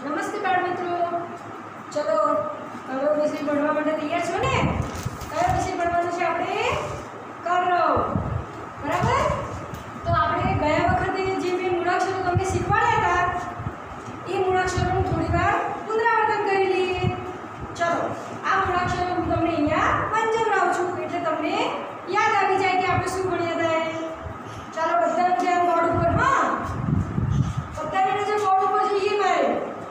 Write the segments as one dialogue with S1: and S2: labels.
S1: નમસ્તે બાળ મિત્રો, ચલો કયો વિષય ભણવા માટે તૈયાર છો ને? કયો વિષય ભણવાનો છે આપણે? કરવ. બરાબર? તો આપણે ગયા વખતે જે બે મૂળાક્ષરો તમને શીખવાડ્યા હતા એ મૂળાક્ષરોનું થોડીવાર પુનરાવર્તન કરી લઈએ. ચલો આ મૂળાક્ષરો હું તમને અહીંયા મંજવરાવું છું એટલે તમને યાદ આવી જાય કે આપણે શું ભણ્યા હતા. ચાલો બધાનું ધ્યાન બોર્ડ ઉપર. હા, બધાની નજર બોર્ડ ઉપર જોઈએ મારે.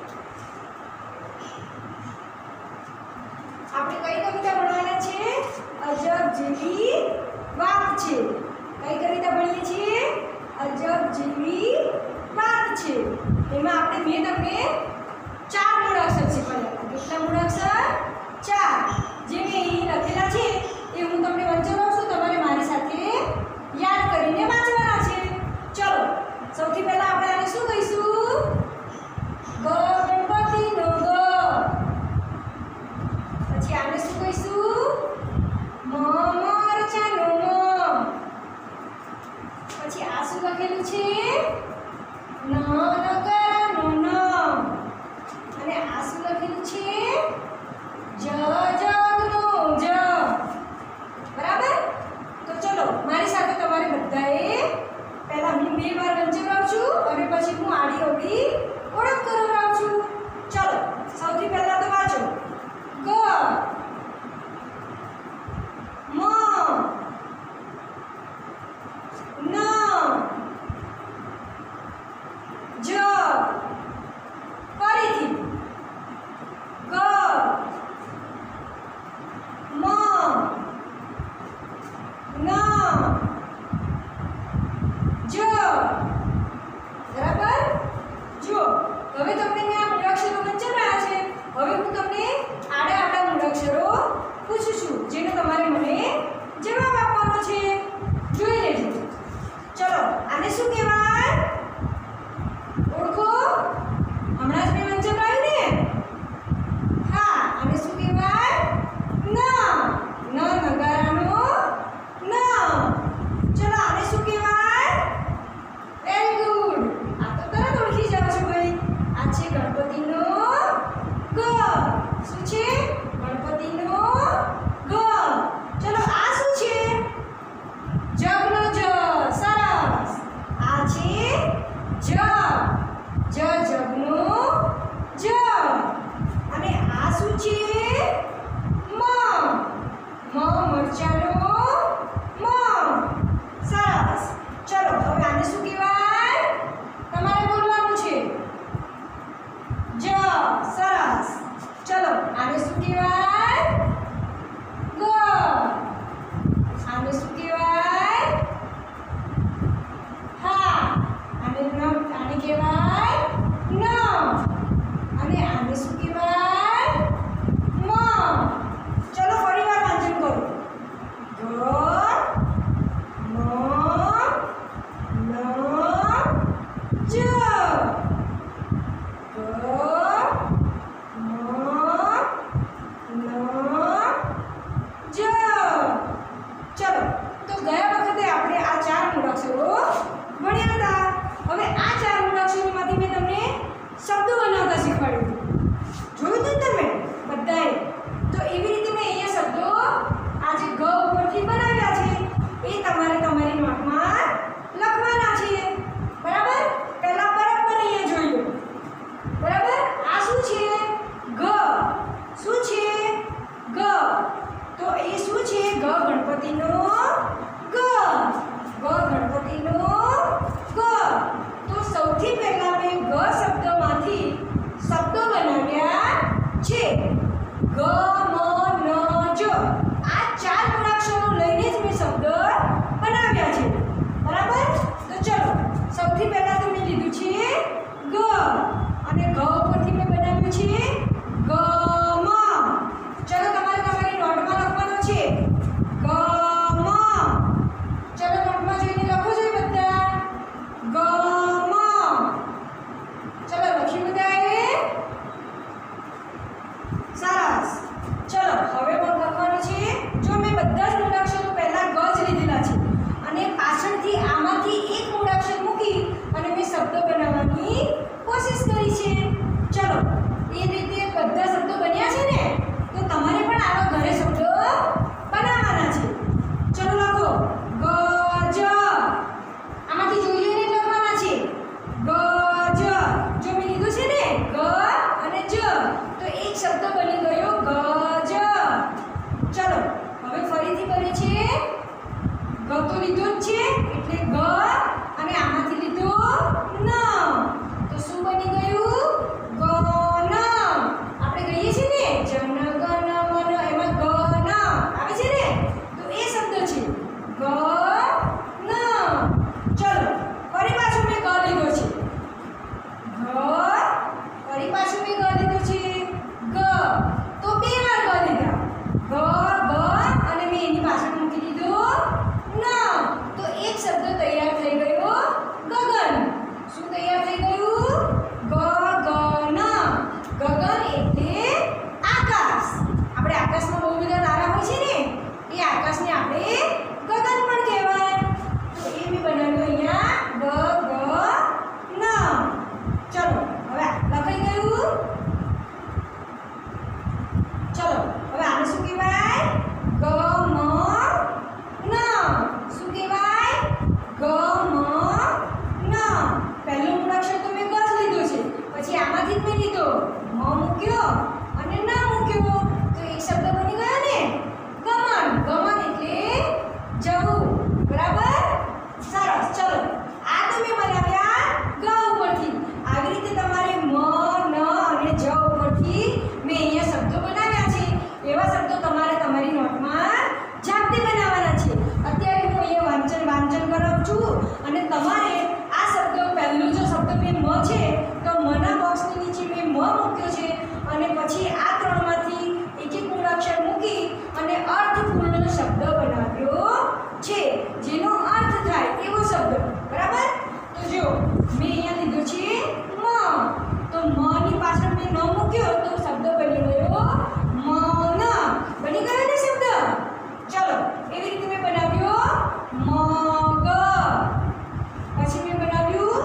S1: આપણે કઈ કવિતા ભણવાના છે? અજબ જેવી વાત છે. કઈ કવિતા ભણીએ છીએ? અજબ જેવી વાત છે. એમાં આપણે મેં તમને 4 મૂળાક્ષર શીખવાડ્યા. કેટલા મૂળાક્ષર? 4. જે મેં અહીં લખેલા છે એ હું તમને વંચાવું છું, તમારે મારી સાથે યાદ કરીને વાંચવાના છે. ચલો સૌથી પહેલા આપણે આને શું કહીશું? ગ ગણપતિનો ગ. પછી આને શું કહીશું? મ મરચાનો મ. પછી આ શું લખેલું છે? ન નકારાનો ન. અને આ શું લખેલું છે? જ જગનો જ. બરાબર? તો ચલો મારી સાથે તમારે બધાએ પહેલા હું 2 વાર વંચાવરાવું છું અને પછી હું આડી અવળી ઓળખ કરાવરાવું છું. ચલો સૌથી પહેલા તો વાંચો. ગ મ ન જ. ફરીથી ગ મ ન જ. બરાબર? જો હવે તમને મેં આ મૂળાક્ષરો વંચાવ્યા છે. હવે હું તમને આડા આડા મૂળાક્ષરો પૂછું છું જેનો તમારે મને જવાબ આપવાનો છે. જોઈ લેજો. ચલો આને શું કહેવાય? ઓળખો? હમણાં જ મેં વંચાવ્યું ને? હા, આને શું કહેવાય? ન. ન નગારાનો ન. ચલો આને શું કહેવાય? Very good. આ તો તરત ઓળખી જાવ છો ભાઈ. આ છે ગણપતિનો ગ. શું છે? ગણપતિનો ગ. ચલો આ શું છે? જગનો જ. સરસ. આ છે જ. જ જગનો જ. અને આ શું છે? મ. મ મરચાનો મ. સરસ. ચલો હવે આને શું કહેવાય? તમારે બોલવાનું છે. જ. સરસ. ચલો આને શું કહેવાય? ગ. આને શું કહેવાય? હા. આને કહેવાય ન. અને આને શું કહેવાય? મ. ચલો ફરી વાર વાંચન કરો. ગ મ ન જ. ગ મ ન જ. ચલો તો ગયા વખતે આપણે આ 4 મૂળાક્ષરો ભણ્યા હતા. હવે આ 4 મૂળાક્ષરોમાંથી મેં તમને શબ્દો બનાવતા શીખવાડ્યું હતું. જોયું હતું તમે બધાએ? તો એવી રીતે મેં અહીંયા શબ્દો આ જે ગ ઉપરથી બનાવ્યા છે એ તમારે તમારી નોટમાં લખવાના છે. બરાબર? પહેલા બરાબર અહીંયા જોઈ લો. બરાબર? આ શું છે? ગ. શું છે? ગ. તો એ શું છે? ગ ગણપતિનો ગ. ગ ગણપતિનો ગ. તો સૌથી પહેલા મેં ગ શબ્દમાંથી શબ્દો બનાવ્યા છે. ગ મ ન જ. આ 4 મૂળાક્ષરો લઈને જ મેં શબ્દ બનાવ્યા છે. બરાબર? તો ચલો સૌથી પહેલા તો મેં લીધું છે ગ. અને ગ પાછું મેં ગ લીધું છે ગ, તો બે વાર ગ લીધા ગ ગ અને મેં એની પાછળ મૂકી દીધું ન, તો એક શબ્દ તૈયાર થઈ ગયો ગગન. શું તૈયાર થઈ ગયું? ગગન. ગગન એટલે આકાશ. આપણે આકાશમાં બહુ બધા તારા હોય છે ને, એ આકાશને આપણે ગગન પણ કહેવાય. તો એ મેં બનાવ્યું અહીંયા ગગન. ચલો હવે લખાઈ ગયું. ચલો હવે આને શું કહેવાય? ગમન. શું કહેવાય? ગમન. પહેલું મૂળાક્ષર તો મેં ગ જ લીધું છે, પછી આમાંથી જ મેં લીધો મ મૂક્યો અને ન મૂક્યો, તો એક શબ્દ બની ગયો ને ગમન. ગમન એટલે જવું. બરાબર? સરસ. ચલો આ તો મેં બનાવ્યા ગ ઉપરથી. આવી રીતે તમારે મ, ન અને જ ઉપરથી મેં અહીંયા શબ્દો બનાવ્યા છે. એવા શબ્દો તમારે તમારી નોટમાં જાતે બનાવવાના છે. અત્યારે હું અહીંયા વાંચન કરાવું છું અને તમારે આ શબ્દ પહેલું જો શબ્દ મેં મ છે તો મના બોક્સની નીચે મેં મ મૂક્યો છે અને પછી આ ત્રણમાંથી એક એક મૂળાક્ષર મૂકી અને અર્થપૂર્ણ શબ્દ બનાવ્યો છે, જેનો અર્થ થાય એવો શબ્દ. બરાબર? તો જો મેં અહીંયા લીધો છે મ, તો મ ની પાછળ મેં ન મૂક્યો તો શબ્દ બની ગયો મન. બની ગયો ને શબ્દ? ચલો એવી રીતે મેં બનાવ્યો મગ, પછી મેં બનાવ્યું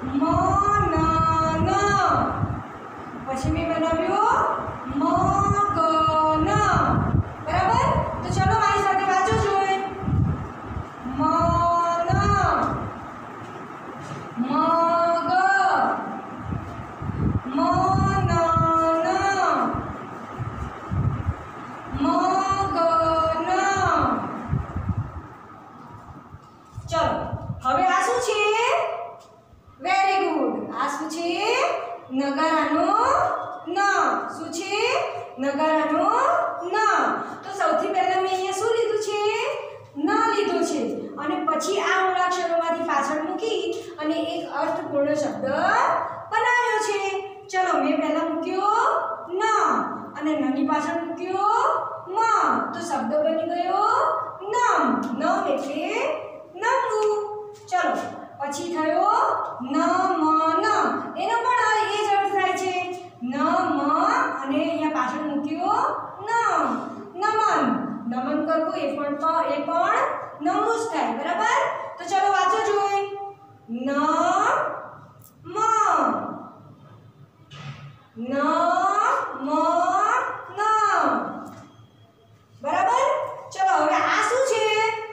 S1: મનન, પછી મેં બનાવ્યો મગન. બરાબર? તો ચલો મારી સાથે વાંચો જોઈએ. મન, મગ, મનન, મગન. ચલો હવે આ શું છે? Very good. આ શું છે? નગારાનો ન. શું છે? નગારાનો ન. તો સૌથી પહેલા મેં અહીંયા શું લીધું છે? ન લીધું છે અને પછી આ મૂળાક્ષરોમાંથી પાછળ મૂકી અને એક અર્થપૂર્ણ શબ્દ બનાવ્યો છે. ચલો મેં પહેલા મૂક્યો ન અને નની પાછળ મૂક્યો મ, તો શબ્દ બની ગયો નમ. નમ એટલે નમવું. ચલો પછી થયો નમન. એનો પણ એ જ અર્થ થાય છે. નમ અને અહીંયા પાછળ મૂક્યો નમ, નમન. નમન કરવું એ પણ નમવું જ થાય. બરાબર? તો ચલો વાંચો જોઈ. ન મ, ન મ ન. બરાબર? ચલો હવે આ શું છે?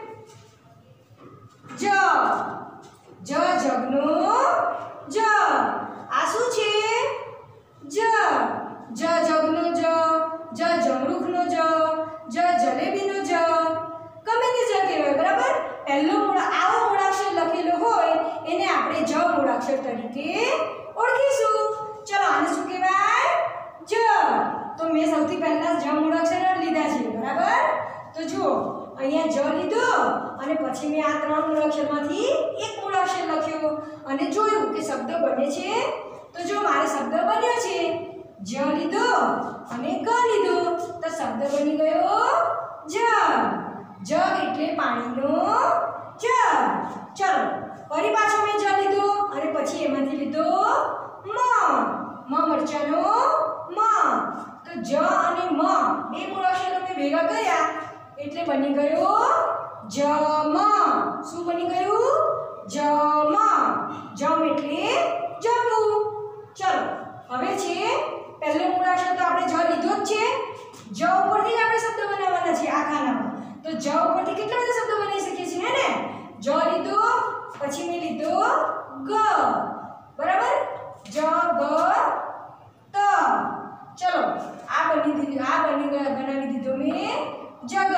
S1: જ. જ જગનો જ. આ શું છે? જ. જ જગનો જ, જ જમરૂખનો જ, જ જલેબીનો જ, ગમે તે જ કહેવાય. બરાબર? પહેલો આવો મૂળાક્ષર લખેલો હોય એને આપણે જ મૂળાક્ષર તરીકે ઓળખીશું. ચલો આને શું કહેવાય? જ. તો મેં સૌથી પહેલા જ મૂળાક્ષર લીધા છે. બરાબર? તો જુઓ અહીંયા જ લીધો અને પછી મેં આ ત્રણ મૂળાક્ષરમાંથી એક મૂળાક્ષર લખ્યો અને જોયું કે શબ્દ બને છે. તો જો મારે શબ્દ બન્યો છે જ લીધો અને ગ લીધો તો શબ્દ બની ગયો જગ. જગ એટલે પાણીનો જગ. ચલો ફરી પાછો મેં જ લીધો અને પછી એમાંથી લીધો મ, મરચાનો મ. તો જ અને મ બે મૂળાક્ષરો મેં ભેગા કર્યા એટલે બની ગયો જમ. શું બની ગયું? જમ. જમ એટલે જમવું. ચલો હવે છે પહેલો મૂળાક્ષર તો આપણે જ લીધો જ છે. જ ઉપરથી જ આપણે શબ્દ બનાવવાના છે આ ખાનામાં. તો જ ઉપરથી કેટલા બધા શબ્દો બનાવી શકીએ છીએ? હે ને? જ લીધો પછી મેં લીધો ગ. બરાબર? જ ગ ત. ચલો આ બનાવી દીધો મેં જગત.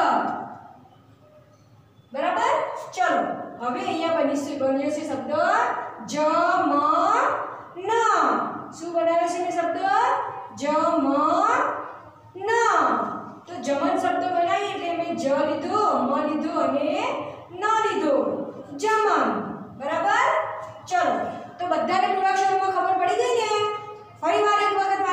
S1: બરાબર? ચલો હવે અહીંયા બન્યો છે શબ્દ જમન. શું બનાવ્યો છે મેં શબ્દ? જમન. તો જમન શબ્દ બનાવી એટલે મેં જ લીધો, મ લીધો અને ન લીધો. જમન. બરાબર? ચલો તો બધાને મૂળાક્ષરોમાં ખબર પડી ગઈ ને? ફરી વાર એક વખત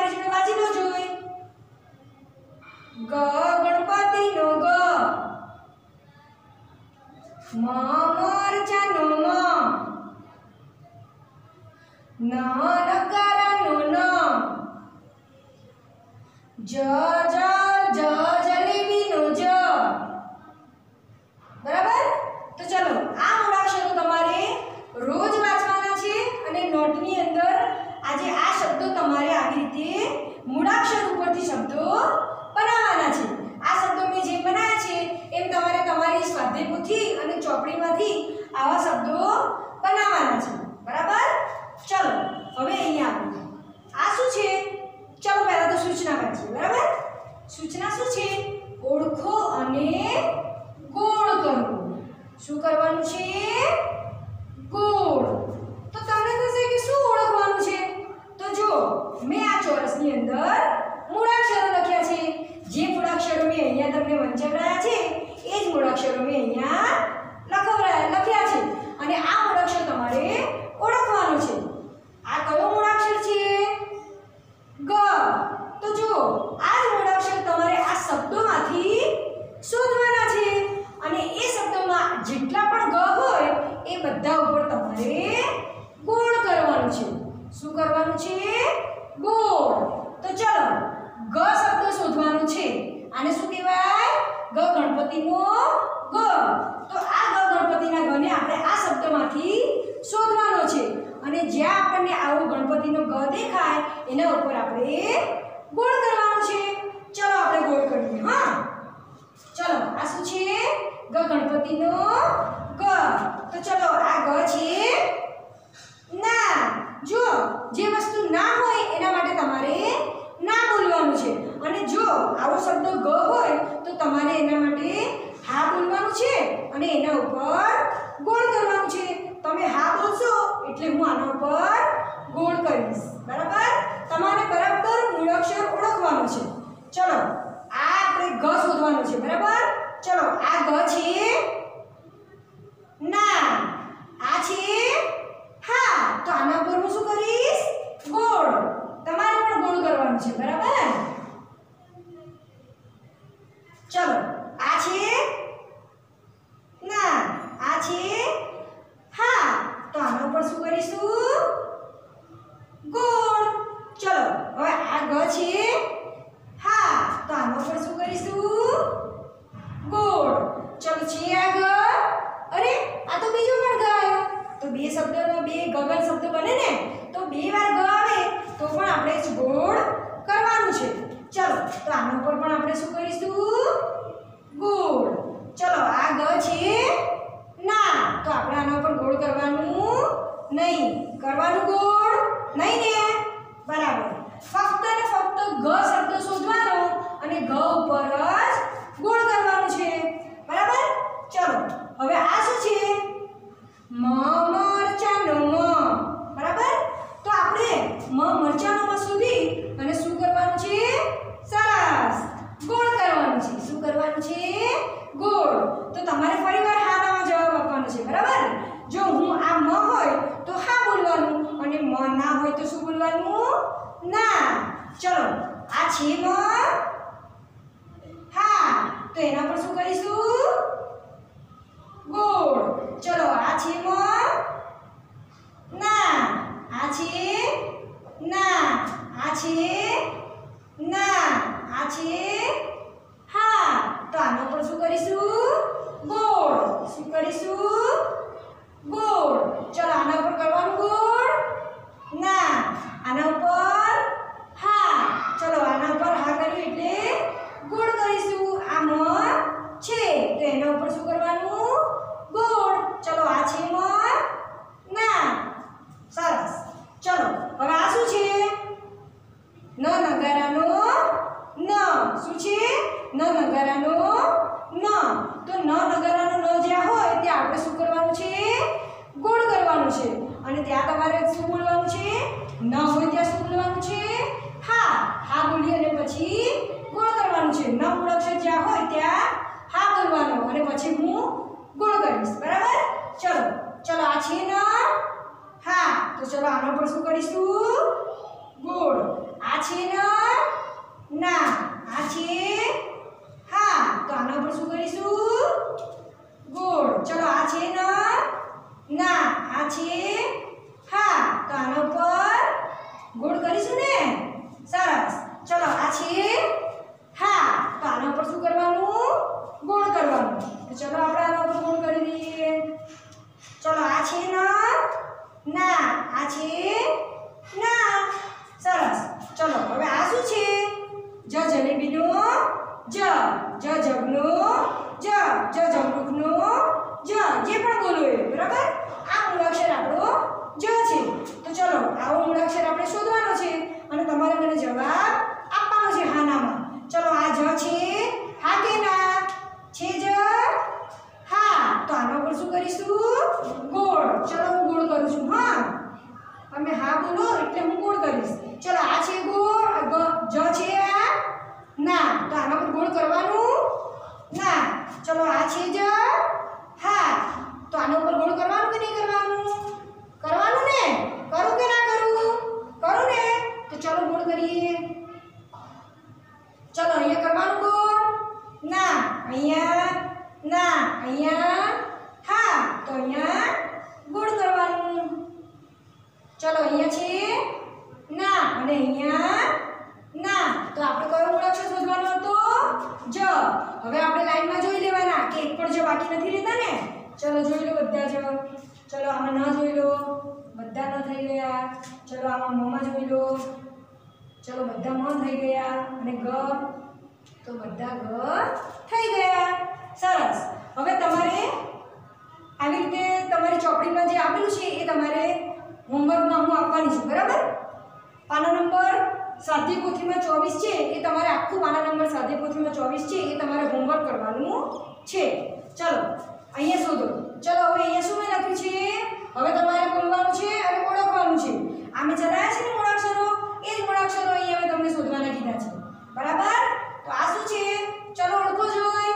S1: જ જલેબીનો જ. બરાબર? તો ચલો આ મૂળાક્ષરો તમારે રોજ વાંચવાના છે અને નોટની અંદર આજે આ શબ્દો તમારે આવી રીતે મૂળાક્ષર ઉપરથી શબ્દો બનાવવાના છે. આ શબ્દો મેં જે બનાવ્યા છે એમ તમારે તમારી સ્વાધ્યાય પોથી અને ચોપડીમાંથી આવા શબ્દો બનાવવાના છે. બરાબર? ચલો હવે અહીંયા આવો. આ શું છે? ચલો પહેલા તો સૂચના વાંચીએ. બરાબર? સૂચના શું છે? ઓળખો અને ગોળ કરો. શું કરવાનું છે? ગોળ. તો તમને થશે કે શું ઓળખવાનું છે? તો જો મેં આ ચોરસની અંદર મૂળાક્ષરો લખ્યા છે. જે મૂળાક્ષરો મેં અહીંયા તમને વંચાવ્યા છે એ જ મૂળાક્ષરો મેં અહીંયા લખ્યા છે અને આ મૂળાક્ષર તમારે ઓળખવાનું છે. આ કયો મૂળાક્ષર છે? ગ. તો જો આ જ મૂળાક્ષર તમારે આ શબ્દોમાંથી શોધવાના છે અને એ શબ્દોમાં જેટલા પણ ગ હોય એ બધા ઉપર તમારે ગોળ કરવાનું છે. શું કરવાનું છે? ગોળ. તો ચલો ગ શબ્દ શોધવાનો છે. આને શું કહેવાય? ગ ગણપતિનો ગ. તો આ ગ ગણપતિના ગને આપણે આ શબ્દમાંથી શોધવાનો છે અને જ્યાં આપણને આવો ગણપતિનો ગ દેખાય એના ઉપર આપણે ગોળ કરવાનો છે. ચલો આપણે ગોળ કરીએ. હા, ચલો આ શું છે? ગ ગણપતિનો ગ. તો ચલો આ ગ છે ના. જો જે વસ્તુ ના હોય એના માટે તમારે ના બોલવાનું છે અને જો આવો શબ્દ ગ હોય તો તમારે એના માટે હા બોલવાનું છે અને એના ઉપર ગોળ કરવાનું છે. તમે હા બોલશો એટલે હું આના ઉપર ગોળ કરીશ. બરાબર? તમારે બરાબર મૂળાક્ષર ઓળખવાનું છે. ચલો આ આપણે ગ શોધવાનું છે. બરાબર? ચલો આ ગ છે ના. આ છે હા. તો આના પર હું શું કરીશ? ગોળ. તમારે પણ ગોળ કરવાનું છે. બરાબર? ચલો આ છે ના. આ છે હા. તો આના ઉપર શું કરીશું? ગોળ. ચલો હવે આ ગ છે હા. તો આના ઉપર શું કરીશું? ગોળ. ચલો છે આ ગ. અરે આ તો બીજો પણ ગ આવ્યો. તો બે શબ્દનો બે ગગન શબ્દ બને ને તો બે વાર ગ આવે તો પણ આપણે જ ગોળ કરવાનું છે. ચલો તો આના ઉપર પણ આપણે શું કરીશું? ગોળ. ચલો આ ગ છે ના. તો આપણે આના ઉપર ગોળ કરવાનું નહીં. કરવાનું ગોળ નહીં ને? બરાબર. ફક્ત ને ફક્ત ગ શબ્દ શોધવાનો અને ગ ઉપર જ ગોળ કરવાનું છે. બરાબર? ચલો હવે આ શું છે? મરચાનો મ. બરાબર? તો આપણે મરચાનો મ સુધી અને શું કરવાનું છે? સરસ ગોળ કરવાનું છે. શું કરવાનું છે? ગોળ. તો તમારે ફરીવાર હા નામાં જવાબ આપવાનો છે. બરાબર? જો હું આ મ હોય તો હા બોલવાનું અને મ ના હોય તો શું બોલવાનું? ના. ચલો આ છે મ હા. તો એના પર શું કરીશું? ગોળ. ચલો આ છે મ ના. આ છે ના. આ છે ના. આ છે હા. તો આના પર શું કરીશું? ગોળ. શું કરીશું? ગોળ. ચલો આના ઉપર કરવાનું ગોળ ના. આના ઉપર હા. ચલો આના ઉપર હા કર્યું એટલે ગોળ કરીશું. આ મ છે તો એના ઉપર શું કરવાનું? ગોળ. ચલો આ છે મ ના. સરસ. ચલો હવે આ શું છે? ન નગારાનો ન. શું છે? ન નગારાનો ન. તો ન નગારાનો ન જ્યાં હોય ત્યાં આપણે શું કરવાનું છે? ગોળ કરવાનું છે અને ત્યાં તમારે શું બોલવાનું છે? ન હોય ત્યાં શું બોલવાનું છે? હા. હા બોલી અને પછી ગોળ કરવાનું છે. ન મૂળાક્ષર જ્યાં હોય ત્યાં હા બોલવાનું અને પછી હું ગોળ કરીશ. બરાબર? ચલો ચલો આ છે ન હા. તો ચલો આના પર શું કરીશું? ગોળ. આ છે ન ના. આ છે હા. તો આના પર શું કરીશું? ગોળ. ચલો આ છે ન ના. આ છે હા. તો આના પર ગોળ કરીશું ને? સરસ. ચલો આ છે જગનો જ જમરૂખનો જ, જે પણ બોલો એ, બરાબર. આ મૂળાક્ષર આપણો જ છે. તો ચલો આવો મૂળાક્ષર આપણે શોધવાનો છે અને તમારે મને જવાબ આપવાનો છે હા નામાં. ચલો આ જ છે, હા કે ના છે? જ હા. તો આના પર શું કરીશું? ગોળ. ચલો હું ગોળ કરું છું. હા, તમે હા બોલો એટલે હું ગોળ કરીશ. ચલો આ છે ગોળ, જ છે આ ના, તો આના પર ગોળ કરવાનું ના. ચલો આ છે જ હા, તો આના ઉપર ગોળ કરવાનું કે નહીં કરવાનું? કરવાનું ને. કરું કે ના કરું? કરું ને. તો ચલો ગોળ કરીએ. ચલો અહીંયા કરવાનું ગોળ ના, અહીંયા ના, અહીંયા હા, તો અહીંયા ગોળ કરવાનું. ચલો અહીંયા છે ના અને અહીંયા ના, તો આપણે કયો મૂળાક્ષર શોધવાનો હતો? જ. હવે આપણે લાઈનમાં જોઈ લેવાના કે એક પણ જ બાકી નથી રહેતા ને. ચલો જોઈ લો બધા જ. ચલો આમાં ન જોઈ લો, બધા ન થઈ ગયા. ચલો આમાં મમાં જોઈ લો. ચલો બધા મ થઈ ગયા અને ગ, તો બધા ગ થઈ ગયા. સરસ. હવે તમારે આવી રીતે તમારી ચોપડીમાં જે આપેલું છે એ તમારે હોમવર્કમાં હું આપવાની છું, બરાબર. પાના નંબર સ્વાધ્યાય પોથીમાં 24 છે એ તમારે આખું પાના નંબર સ્વાધ્યાય પોથીમાં 24 છે એ તમારે હોમવર્ક કરવાનું છે. ચલો અહીંયા શોધો. ચલો હવે અહીંયા શું મેં લખ્યું છે? હવે તમારે બોલવાનું છે અને ઓળખવાનું છે. આમે ચલાયા છે ને મૂળાક્ષરો, એ જ મૂળાક્ષરો અહીંયા હવે તમને શોધવાના કીધા છે, બરાબર. તો આ શું છે? ચલો ઓળખો જોઈ.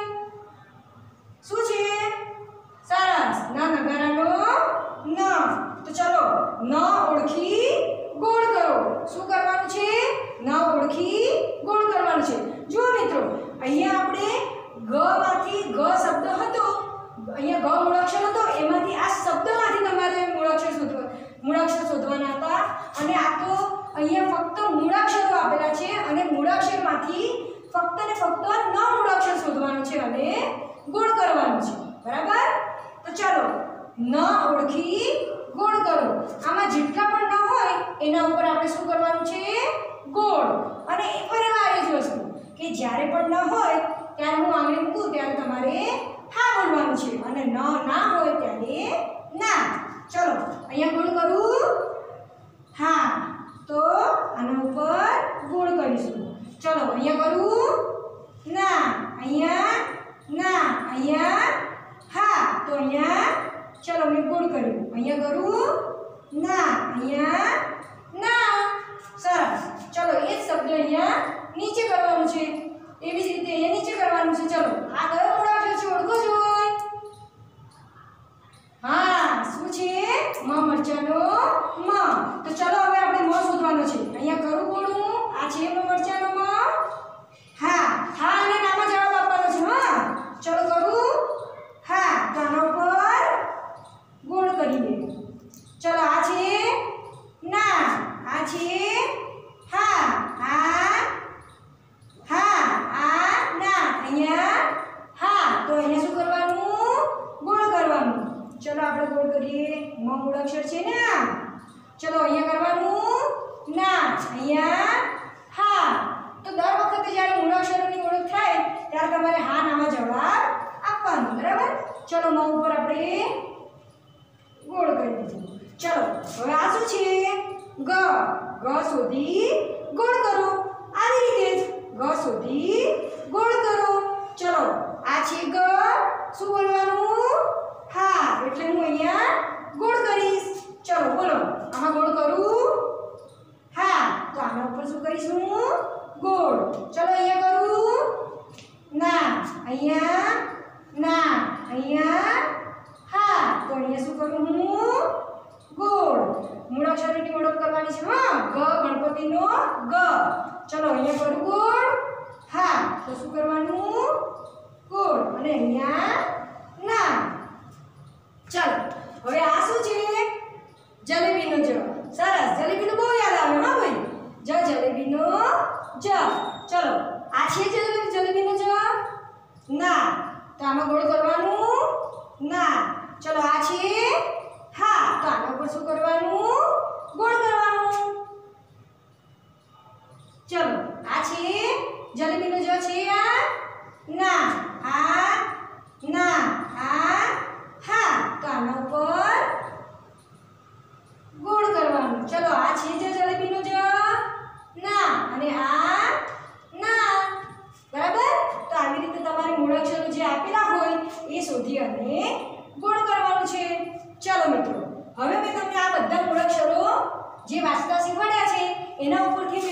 S1: શું છે? સરસ. ના નગારાનો ન. તો ચલો ન ઓળખી ગોળ કરો. શું કરવાનું છે? ન ઓળખી ગોળ કરવાનું છે. જુઓ મિત્રો, અહીંયા આપણે ગ માંથી ગ શબ્દ હતો, અહીંયા ગ મૂળાક્ષર હતો, એમાંથી આ શબ્દમાંથી તમારે મૂળાક્ષર શોધવાના હતા. અને આ તો અહીંયા ફક્ત મૂળાક્ષરો આપેલા છે અને મૂળાક્ષરમાંથી ફક્ત ને ફક્ત ન મૂળાક્ષર શોધવાનું છે અને ગોળ કરવાનું છે, બરાબર. તો ચાલો ન ઓળખી ગોળ કરો. આમાં જેટલા પણ ન હોય એના ઉપર આપણે શું કરવાનું છે? ગોળ. અને ફરીવાર એ જ વસ્તુ કે જ્યારે પણ ન હોય ત્યારે હું આંગળી મૂકું ત્યારે તમારે હા બોલવાનું છે અને ન ના હોય ત્યારે ના. ચલો અહીંયા ગોળ કરું. હા, તો આના ઉપર ગોળ કરીશું. ચલો અહીંયા કરું. ના, અહીંયા ના, અહીંયા હા, તો અહીંયા ચલો મેં ગોળ કર્યું. અહીંયા કરું. ના, અહીંયા ના. સરસ. ચલો એ જ શબ્દ અહીંયા નીચે કરવાનું છે. એવી જ રીતે અહીંયા નીચે કરવાનું છે. ચલો આ કયો મૂળાક્ષર છે? ઓળખો જોઈ. હા, શું છે? મ મરચાનો મ. તો ચલો હવે આપણે મ શોધવાનો છે. અહીંયા કરું ગોળું. આ છે મ મરચાનો મ. હા, હા અને નામાં જવાબ આપવાનો છે. હા, ચલો કરું. હા, તો આના ઉપર ગોળ કરીએ. ચલો આ છે ના, આ છે હા, આ હા, આ ના, અહીંયા હા, તો અહીંયા શું કરવાનું? ગોળ કરવાનું. ચલો આપણે ગોળ કરીએ. મ મૂળાક્ષર છે ને આ. ચલો અહીંયા કરવાનું. ના, અહીંયા હા. તો દર વખતે જ્યારે મૂળાક્ષરોની ઓળખ થાય ત્યારે તમારે હા નામાં જવાબ આપવાનો, બરાબર. ચલો મ ઉપર આપણે ગોળ કરી દીધું. ચલો હવે આ શું છે? ગ. ગ શોધી ગોળ કરો. આવી રીતે જ ગ શોધી ગોળ કરો. ચલો આ છે ગ. શું બોલવાનું? હા, એટલે હું અહીંયા ગોળ કરીશ. ચલો બોલો. આમાં ગોળ કરું. હા, તો આના ઉપર શું કરીશું? ગોળ. ચલો અહીંયા કરું. ના, અહીંયા ના, અહીંયા હા, તો અહીંયા શું કરું હું? ગોળ. મૂળાક્ષરોની ઓળખ કરવાની છે. હા, ગ ગણપતિનો ગ. ચલો અહીંયા કરું ગોળ. હા, તો શું કરવાનું? ગોળ. અને અહીંયા ના. ચલો હવે આ શું છે? જલેબીનો જ. સરસ. જલેબીનું બહુ યાદ આવે. હા ભાઈ, જલેબીનો જ. ચલો આ છે જલેબીનો જ. ના, તો આમાં ગોળ કરવાનું. ના. ચલો આ છે હા, તો આના ઉપર શું કરવાનું? ગોળ કરવાનું. ચલો આ છે જલેબીનો જ છે આ. ના,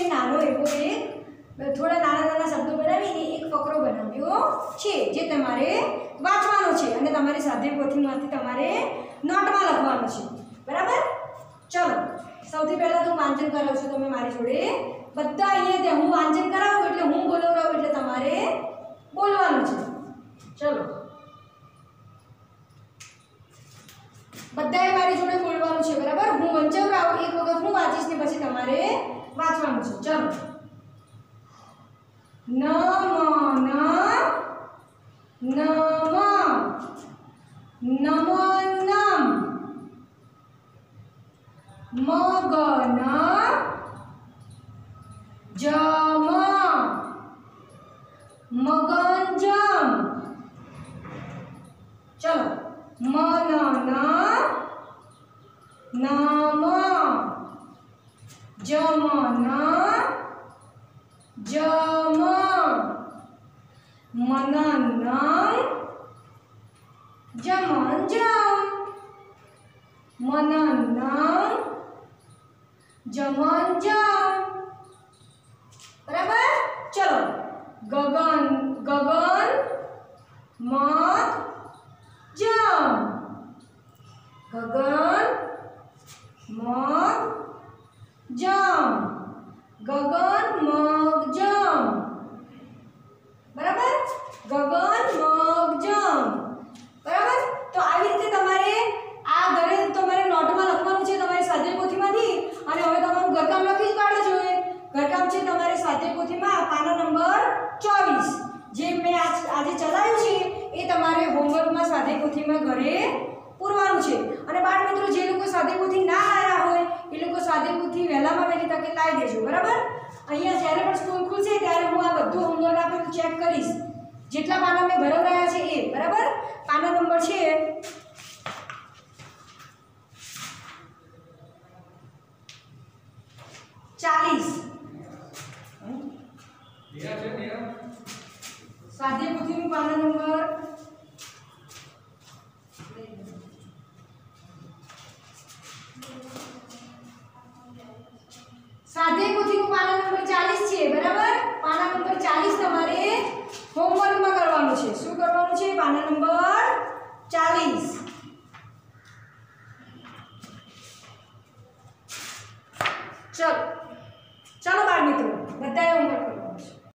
S1: नानो एवो एक थोड़ा नाना नाना शब्दों बनावीने एक फकरो बनाव्यो छे जे तमारे वांचवानो छे अने तमारी स्वाध्याय पोथीमांथी तमारे नोटमां लखवानुं छे। बराबर। चलो सौथी पहेला तो वांचन करावुं छुं तमे मारी जोडे बधा अहींया ते हुं वांचन करावुं એટલે હું બોલાવરાવું એટલે તમારે બોલવાનું છે। चलो બધાએ મારી જોડે બોલવાનું છે। બરાબર। હું વંચાવરાવું એક વખત હું વાંચીશ ને પછી તમારે વાંચવાનું છે। ચલો નમ નમ મગન જમ મગનજમ। चलो मनन नम जमन जम मनन जमन जम मनन जमन जम। बराबर। चलो गगन गगन मग जम गगन मग जम गगन मग जम। बराबर। गगन मग जम। बराबर। तो આવી રીતે તમારે આ ઘરે તમારે નોટમાં લખવાનું છે તમારી સ્વાધ્યાય પોથીમાંથી અને હવે તમારું ઘરકામ લખી જ કાઢો જોઈએ। ઘરકામ છે તમારે સ્વાધ્યાય પોથીમાં પાના નંબર 24 જે મેં આજે ચલાવ્યું છે એ તમારે હોમવર્કમાં સ્વાધ્યાય પોથીમાં ઘરે પૂરવાનું છે। અને બાળ મિત્રો જે લોકો સ્વાધ્યાય પોથી ના લાવ્યા હોય એ લોકો સ્વાધ્યાય પોથી વહેલામાં વહેલી તકે લાવી દેજો। બરાબર। અહીંયા જ્યારે પણ સ્કૂલ ખુલશે ત્યારે હું આ બધું હોમવર્ક આપેલું ચેક કરીશ જેટલા પાના મેં ભરાવરાયા છે એ। બરાબર। પાના નંબર છે 40 स्वाध्याय पोथीનું પાના નંબર